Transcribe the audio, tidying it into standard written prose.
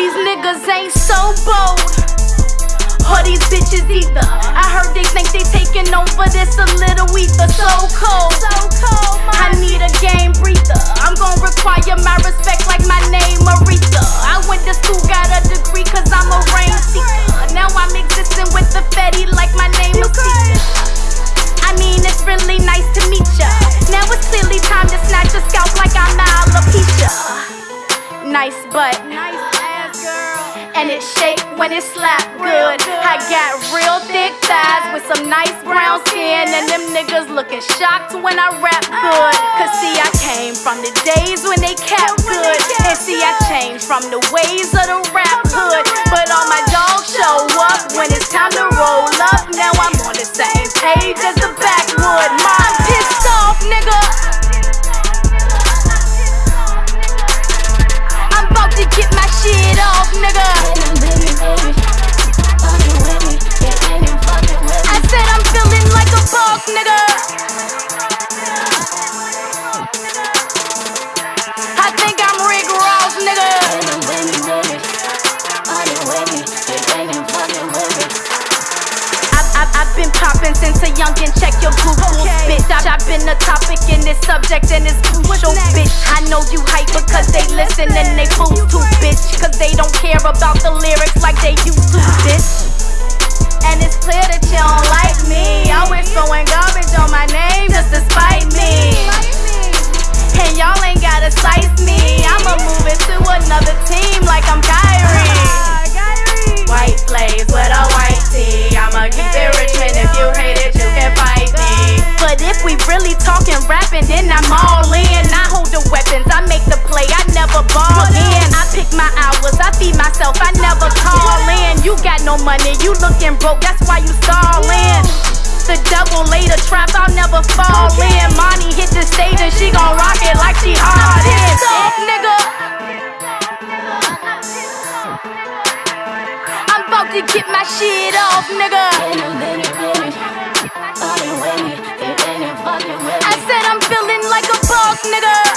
these niggas ain't so bold, or these bitches either. I heard they think they taking over this a little ether. So cold, I need a game breather. I'm gon' require my respect like my name Aretha. I went to school, got a degree cause I'm a rain seeker. Now I'm existing with the Fetty like my name is Caesar. I mean, it's really nice to meet ya. Now it's clearly time to snatch a scalp like I'm alopecia. Nice butt, nice ass girl, and it shake when it slap good. I got real thick thighs with some nice brown skin, and them niggas looking shocked when I rap good. Cause see, I came from the days when they kept good, and see, I changed from the ways of the rap hood. But all my dogs show up when it's time to roll up. Now I'm on the same page as the backwood. Mom pissed off, nigga. I'm about to get my shit off, nigga. I said I'm feeling like a boss, nigga. I think I'm Rick Ross, nigga. I've been poppin' since a youngin', check your Google, bitch. I've been a topic in this subject and it's crucial, bitch. I know you hype because they listen and they boost too, bitch. Cause they don't care about the lyrics like they used to, bitch. And it's clear that you don't like me. Always throwing garbage on my name just to spite me. And y'all ain't gotta slice me. I'ma move it to another team like I'm Kyrie. White flames with a white tee. I'ma keep it Richmond. If you hate it, you can fight me. But if we really talking rapping, then I'm all in. I hold the weapons, I make the play, I never ball in. I pick my hours, I feed myself, I never call in. You got no money, you looking broke, that's why you stallin'. The devil laid a trap, I'll never fall in. Monty hit the stage and she gon' rock it like she hard in. Nigga, I'm about to get my shit off, nigga. I said I'm feeling like a boss, nigga.